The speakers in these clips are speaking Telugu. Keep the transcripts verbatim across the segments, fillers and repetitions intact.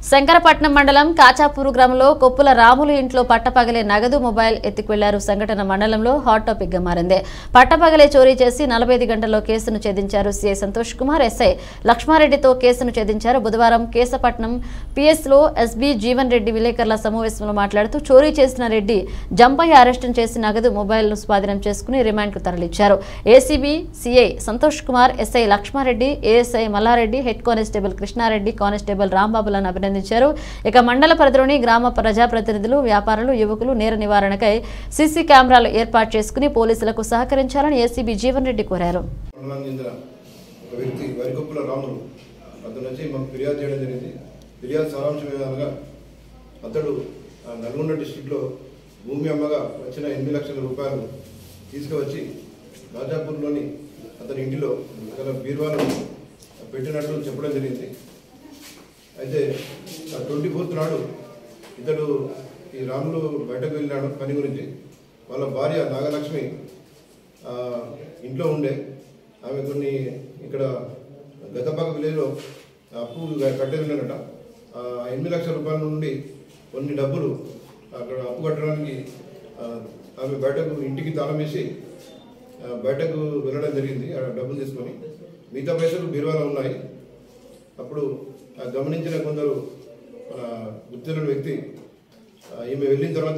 శంకరపట్నం మండలం కాచాపూరు గ్రామంలో కొప్పుల రాములు ఇంట్లో పట్టపగలే నగదు మొబైల్ ఎత్తుకెళ్లారు. సంఘటన మండలంలో హాట్ టాపిక్ గా మారింది. పట్టపగలే చోరీ చేసి నలభై ఐదు గంటల్లో కేసును ఛేదించారు. సీఐ సంతోష్ కుమార్, ఎస్ఐ లక్ష్మారెడ్డితో కేసును ఛేదించారు. బుధవారం కేశపట్నం పిఎస్ లో ఎస్బీ జీవన్ రెడ్డి విలేకరుల సమావేశంలో మాట్లాడుతూ చోరీ చేసిన రెడ్డి జంపయ్య అరెస్టు చేసి నగదు మొబైల్ ను స్వాధీనం చేసుకుని రిమాండ్ కు తరలించారు. ACB CI Santosh Kumar, SI Lakshmareddy, ASI Mallareddy, head constable Krishnareddy, constable రాంబాబులను అభినందించారు. ఇక మండల పరిధిలోని గ్రామ ప్రజాప్రతినిధులు, వ్యాపారులు, యువకులు నేర నివారణకై సీసీ కెమెరాలు ఏర్పాటు చేసుకుని పోలీసులకు సహకరించాలని ఏసీబీ జీవన్ రెడ్డి కోరారు. అతడు నల్గొండ డిస్ట్రిక్ట్లో భూమి అమ్మగా వచ్చిన ఎనిమిది లక్షల రూపాయలు తీసుకువచ్చి రాజాపూర్లోని అతని ఇంటిలో గల బీరువాను పెట్టినట్లు చెప్పడం జరిగింది. అయితే ట్వంటీ ఫోర్త్ నాడు ఇతడు ఈ రాములు బయటకు వెళ్ళినాడు పని గురించి. వాళ్ళ భార్య నాగలక్ష్మి ఇంట్లో ఉండే. ఆమె కొన్ని ఇక్కడ గతపాక విలేజ్లో అప్పు కట్టేది ఉండనట. ఎనిమిది లక్షల రూపాయల నుండి కొన్ని డబ్బులు అక్కడ అప్పు కట్టడానికి ఆమె బయటకు ఇంటికి తాళం వేసి బయటకు వెళ్ళడం జరిగింది. ఆ డబ్బులు తీసుకొని మిగతా పైసలు బీరువాలో ఉన్నాయి. అప్పుడు గమనించిన కొందరు గుర్తులేని వ్యక్తి ఈమె వెళ్ళిన తర్వాత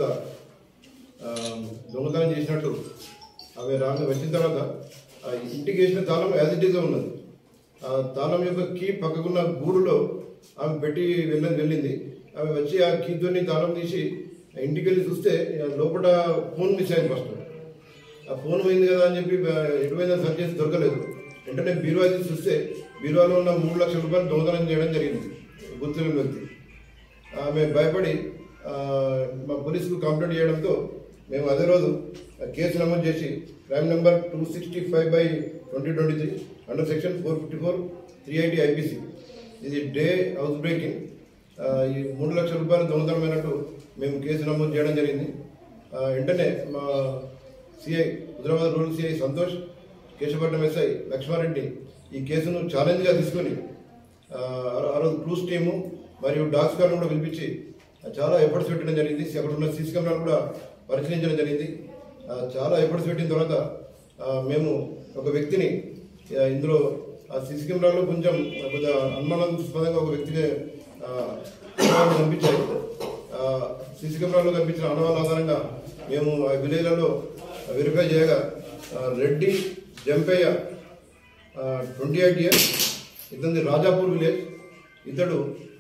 దొంగతనం చేసినట్టు ఆమె రాగా వచ్చిన తర్వాత ఇంటికి వేసిన తాళం యాజ్ ఇట్ ఈస్గా ఉన్నది. ఆ తాళం యొక్క కీ పక్కకున్న గూడులో ఆమె పెట్టి వెళ్ళని వెళ్ళింది. ఆమె వచ్చి ఆ కీతోని తాళం తీసి ఇంటికి వెళ్ళి చూస్తే లోపల ఫోన్ మిస్ అయింది. ఫస్ట్ ఆ ఫోన్ పోయింది కదా అని చెప్పి ఎటువైనా సర్చ్ చేసి దొరకలేదు. వెంటనే బీరువా తీసి చూస్తే బీరువాలో ఉన్న మూడు లక్షల రూపాయలు దొంగతనం చేయడం జరిగింది గుర్తులేని వ్యక్తి. ఆమె భయపడి మా పోలీసుకు కంప్లైంట్ చేయడంతో మేము అదే రోజు కేసు నమోదు చేసి crime number two sixty five by twenty twenty three under section four fifty four three eighty IPC ఇది డే హౌస్ బ్రేకింగ్ ఈ మూడు లక్షల రూపాయలు దొంగతనమైనట్టు మేము కేసు నమోదు చేయడం జరిగింది. వెంటనే మా CI Hyderabad rural CI Santosh, Keshapatnam SI Lakshmareddy ఈ కేసును ఛాలెంజ్గా తీసుకొని ఆ రోజు క్లూస్ టీము మరియు డాగ్స్ గార్డ్ను కూడా పిలిపించి చాలా ఎఫర్ట్స్ పెట్టడం జరిగింది. అక్కడ ఉన్న సీసీ కెమెరాలు కూడా పరిశీలించడం జరిగింది. చాలా ఎఫర్ట్స్ పెట్టిన తర్వాత మేము ఒక వ్యక్తిని ఇందులో ఆ సీసీ కెమెరాలో కొంచెం కొద్దిగా అనుమానాస్పదంగా ఒక వ్యక్తిని కనిపించాయి. సీసీ కెమెరాలో కనిపించిన అనుమానాల ఆధారంగా మేము ఆ విలేజ్లలో వెరిఫై చేయగా Reddy Jampaiah twenty eight years ఇతని రాజాపూర్ విలేజ్. ఇతడు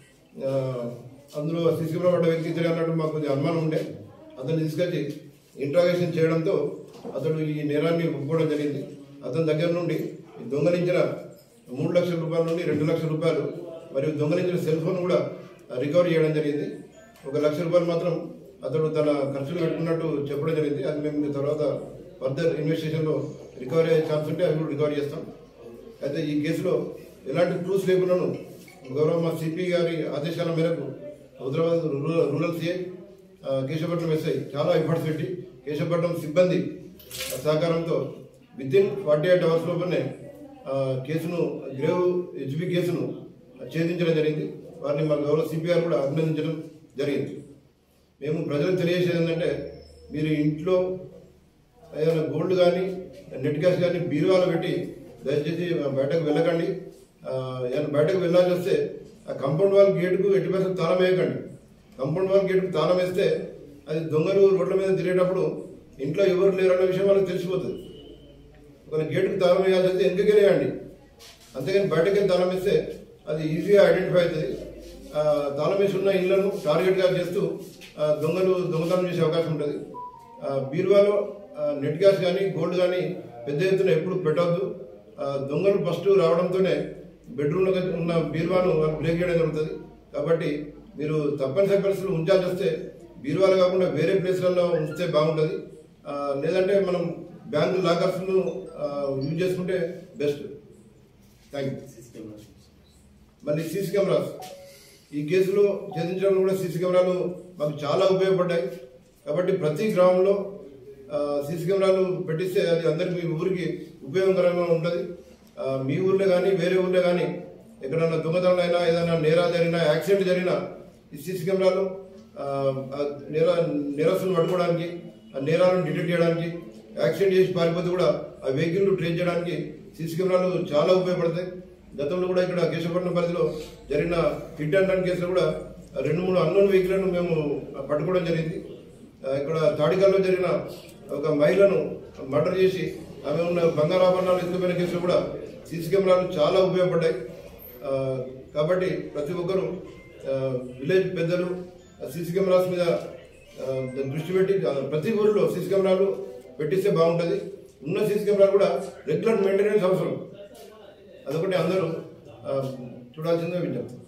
అందులో సీసీ కెమెరా పడ్డ వ్యక్తి ఇతడే అన్నట్టు మాకు కొద్దిగా అనుమానం ఉండే. అతన్ని తీసుకొచ్చి ఇంట్రాగేషన్ చేయడంతో అతడు ఈ నేరాన్ని ఒప్పుకోవడం జరిగింది. అతని దగ్గర నుండి దొంగలించిన మూడు లక్షల రూపాయల నుండి రెండు లక్షల రూపాయలు మరియు దొంగలించిన సెల్ ఫోన్ కూడా రికవరీ చేయడం జరిగింది. ఒక లక్ష రూపాయలు మాత్రం అతడు తన ఖర్చులు పెట్టుకున్నట్టు చెప్పడం జరిగింది. అది మేము తర్వాత ఫర్దర్ ఇన్వెస్టిగేషన్లో రికవరీ అయ్యే ఛాన్స్ ఉంటే అది కూడా రికవరీ చేస్తాం. అయితే ఈ కేసులో ఎలాంటి ప్రూఫ్స్ లేకున్నాను గౌరవ మా సిపి గారి ఆదేశాల మేరకు Hyderabad rural CI Keshapatnam SI చాలా ఎఫర్ట్స్ పెట్టి కేశపట్నం సిబ్బంది సహకారంతో within forty eight hours లోపలనే కేసును గ్రేవ్ హెచ్బి కేసును ఛేదించడం జరిగింది. వారిని మా గౌరవ సిపి గారు కూడా అభినందించడం జరిగింది. మేము ప్రజలకు తెలియజేసేది ఏంటంటే మీరు ఇంట్లో ఏదైనా గోల్డ్ కానీ నెట్ క్యాష్ కానీ బీరువాలో పెట్టి దయచేసి బయటకు వెళ్ళకండి. ఏమైనా బయటకు వెళ్ళాల్సి వస్తే ఆ కంపౌండ్ వాల్ గేటుకు ఎట్టి పరిస్థితులు తాళం వేయకండి. కంపౌండ్ వాల్ గేటుకు తాళం వేస్తే అది దొంగలు రోడ్ల మీద తిరిగేటప్పుడు ఇంట్లో ఎవరు లేరన్న విషయం వాళ్ళకి తెలిసిపోతుంది. ఒక గేటుకు తాళం వేయాల్సి వస్తే ఎందుకు వేయండి, అంతేగాని బయటకి తాళం వేస్తే అది ఈజీగా ఐడెంటిఫై అవుతుంది. తాళం వేసి ఉన్న ఇళ్లను టార్గెట్గా చేస్తూ దొంగలు దొంగతనం చేసే అవకాశం ఉంటుంది. బీరువాలో నెట్ గ్యాస్ కానీ గోల్డ్ కానీ పెద్ద ఎత్తున ఎప్పుడు పెట్టవద్దు. దొంగలు ఫస్ట్ రావడంతోనే బెడ్రూమ్లో ఉన్న బీరువాను బ్రేక్ చేయడం జరుగుతుంది. కాబట్టి మీరు తప్పనిసరి పరిస్థితులు ఉంచాల్సి వస్తే బీరువాలు కాకుండా వేరే ప్లేస్లలో ఉంచితే బాగుంటుంది. లేదంటే మనం బ్యాంకు లాకర్స్ను యూజ్ చేసుకుంటే బెస్ట్. Thank you. మళ్ళీ సీసీ కెమెరాస్ ఈ కేసులో ఛేదించడంలో కూడా సీసీ కెమెరాలు మాకు చాలా ఉపయోగపడ్డాయి. కాబట్టి ప్రతి గ్రామంలో సీసీ కెమెరాలు పెట్టిస్తే అది అందరికి మీ ఊరికి ఉపయోగకరంగా ఉంటుంది. మీ ఊర్లో కానీ వేరే ఊర్లో కానీ ఎక్కడన్నా దొంగతనం అయినా ఏదైనా నేరాలు జరిగినా యాక్సిడెంట్ జరిగినా ఈ సీసీ కెమెరాలు నేర నేరస్తులను పట్టుకోవడానికి ఆ నేరాలను డిటెక్ట్ చేయడానికి యాక్సిడెంట్ చేసి పారిపోతే కూడా ఆ వెహికల్ ట్రేస్ చేయడానికి సీసీ కెమెరాలు చాలా ఉపయోగపడతాయి. గతంలో కూడా ఇక్కడ కేశవపట్నం పరిధిలో జరిగిన హిట్ అండ్ రన్ కేసులో కూడా రెండు మూడు అన్నోన్ వెహికల్ను మేము పట్టుకోవడం జరిగింది. ఇక్కడ తాడికల్లో జరిగిన ఒక మహిళను మర్డర్ చేసి ఆమె ఉన్న బంగారాభరణాలు ఎత్తుకుపోయిన కేసులో కూడా సీసీ కెమెరాలు చాలా ఉపయోగపడ్డాయి. కాబట్టి ప్రతి ఒక్కరూ విలేజ్ పెద్దలు సీసీ కెమెరాస్ మీద దృష్టి పెట్టి ప్రతి ఊరిలో సీసీ కెమెరాలు పెట్టిస్తే బాగుంటుంది. ఉన్న సీసీ కెమెరాలు కూడా రెగ్యులర్ మెయింటెనెన్స్ అవసరం, అదొకటి అందరూ చూడాల్సిందే విజ్ఞప్తి.